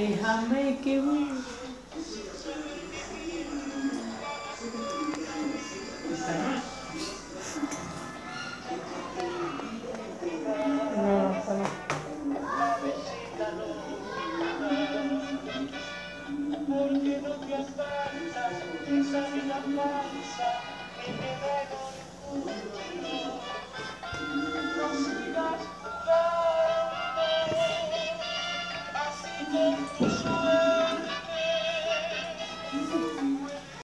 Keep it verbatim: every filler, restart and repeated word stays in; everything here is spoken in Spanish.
Déjame que voy. No, está bien. Porque no te apartas, esa vida falsa que te dejo en futuro. No sigas jugando así con tu suerte.